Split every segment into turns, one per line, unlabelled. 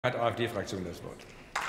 Hat AfD-Fraktion das Wort.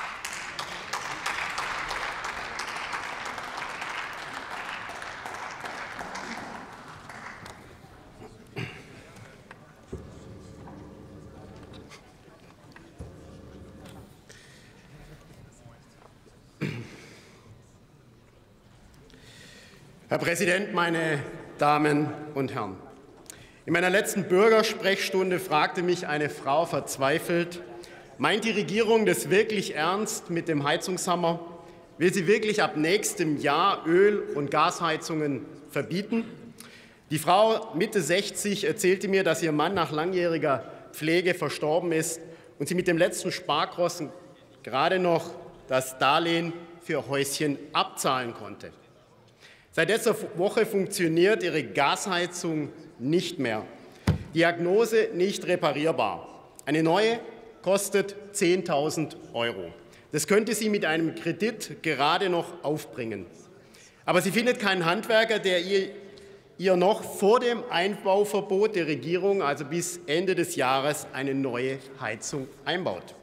Herr Präsident, meine Damen und Herren! In meiner letzten Bürgersprechstunde fragte mich eine Frau verzweifelt: Meint die Regierung das wirklich ernst mit dem Heizungshammer? Will sie wirklich ab nächstem Jahr Öl- und Gasheizungen verbieten? Die Frau, Mitte 60, erzählte mir, dass ihr Mann nach langjähriger Pflege verstorben ist und sie mit dem letzten Spargroschen gerade noch das Darlehen für ihr Häuschen abzahlen konnte. Seit letzter Woche funktioniert ihre Gasheizung nicht mehr. Diagnose: nicht reparierbar. Eine neue kostet 10.000 €. Das könnte sie mit einem Kredit gerade noch aufbringen. Aber sie findet keinen Handwerker, der ihr noch vor dem Einbauverbot der Regierung, also bis Ende des Jahres, eine neue Heizung einbaut.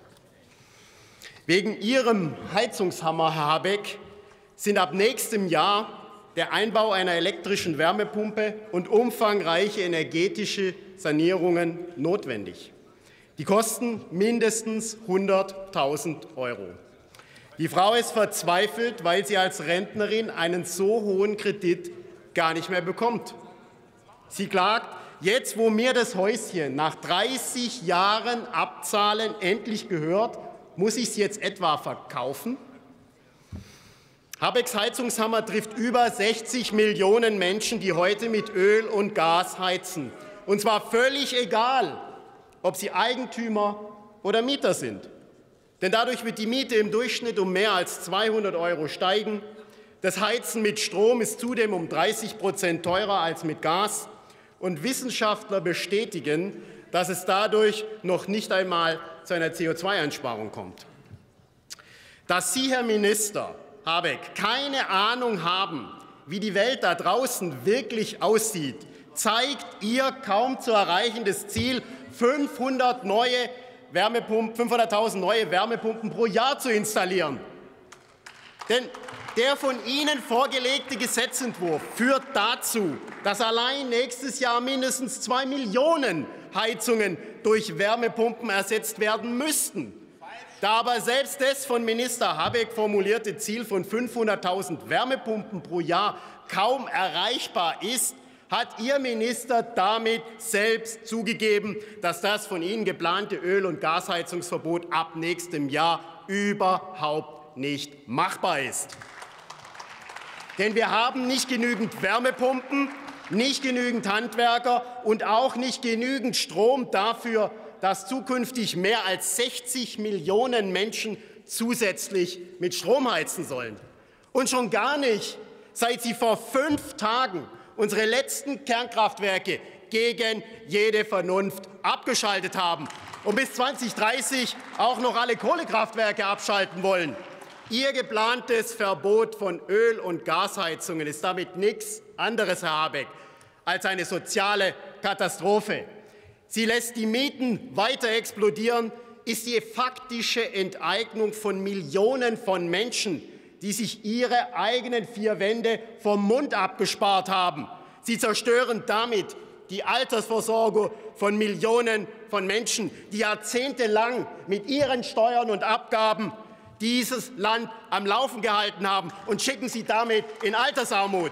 Wegen Ihrem Heizungshammer, Herr Habeck, sind ab nächstem Jahr der Einbau einer elektrischen Wärmepumpe und umfangreiche energetische Sanierungen notwendig. Die kosten mindestens 100.000 €. Die Frau ist verzweifelt, weil sie als Rentnerin einen so hohen Kredit gar nicht mehr bekommt. Sie klagt: Jetzt, wo mir das Häuschen nach 30 Jahren Abzahlen endlich gehört, muss ich es jetzt etwa verkaufen? Habecks Heizungshammer trifft über 60 Millionen Menschen, die heute mit Öl und Gas heizen. Und zwar völlig egal, ob sie Eigentümer oder Mieter sind. Denn dadurch wird die Miete im Durchschnitt um mehr als 200 € steigen. Das Heizen mit Strom ist zudem um 30% teurer als mit Gas. Und Wissenschaftler bestätigen, dass es dadurch noch nicht einmal zu einer CO2-Einsparung kommt. Dass Sie, Herr Minister Habeck, keine Ahnung haben, wie die Welt da draußen wirklich aussieht, zeigt Ihr kaum zu erreichendes Ziel, 500.000 neue Wärmepumpen pro Jahr zu installieren. Denn der von Ihnen vorgelegte Gesetzentwurf führt dazu, dass allein nächstes Jahr mindestens 2 Millionen Heizungen durch Wärmepumpen ersetzt werden müssten. Da aber selbst das von Minister Habeck formulierte Ziel von 500.000 Wärmepumpen pro Jahr kaum erreichbar ist, hat Ihr Minister damit selbst zugegeben, dass das von Ihnen geplante Öl- und Gasheizungsverbot ab nächstem Jahr überhaupt nicht machbar ist. Denn wir haben nicht genügend Wärmepumpen, nicht genügend Handwerker und auch nicht genügend Strom dafür, dass zukünftig mehr als 60 Millionen Menschen zusätzlich mit Strom heizen sollen. Und schon gar nicht, seit Sie vor 5 Tagen unsere letzten Kernkraftwerke gegen jede Vernunft abgeschaltet haben und bis 2030 auch noch alle Kohlekraftwerke abschalten wollen. Ihr geplantes Verbot von Öl- und Gasheizungen ist damit nichts anderes, Herr Habeck, als eine soziale Katastrophe. Sie lässt die Mieten weiter explodieren, ist die faktische Enteignung von Millionen von Menschen, die sich ihre eigenen 4 Wände vom Mund abgespart haben. Sie zerstören damit die Altersvorsorge von Millionen von Menschen, die jahrzehntelang mit ihren Steuern und Abgaben dieses Land am Laufen gehalten haben, und schicken sie damit in Altersarmut.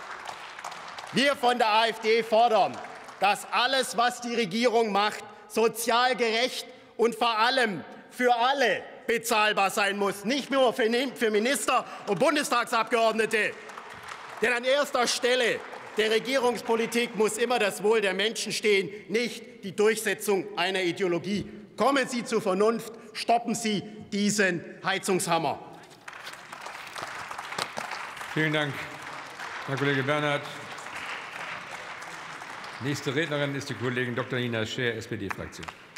Wir von der AfD fordern, dass alles, was die Regierung macht, sozial gerecht und vor allem für alle bezahlbar sein muss, nicht nur für Minister und Bundestagsabgeordnete. Denn an erster Stelle der Regierungspolitik muss immer das Wohl der Menschen stehen, nicht die Durchsetzung einer Ideologie. Kommen Sie zur Vernunft, stoppen Sie diesen Heizungshammer.
Vielen Dank, Herr Kollege Bernhard. Nächste Rednerin ist die Kollegin Dr. Nina Scheer, SPD-Fraktion.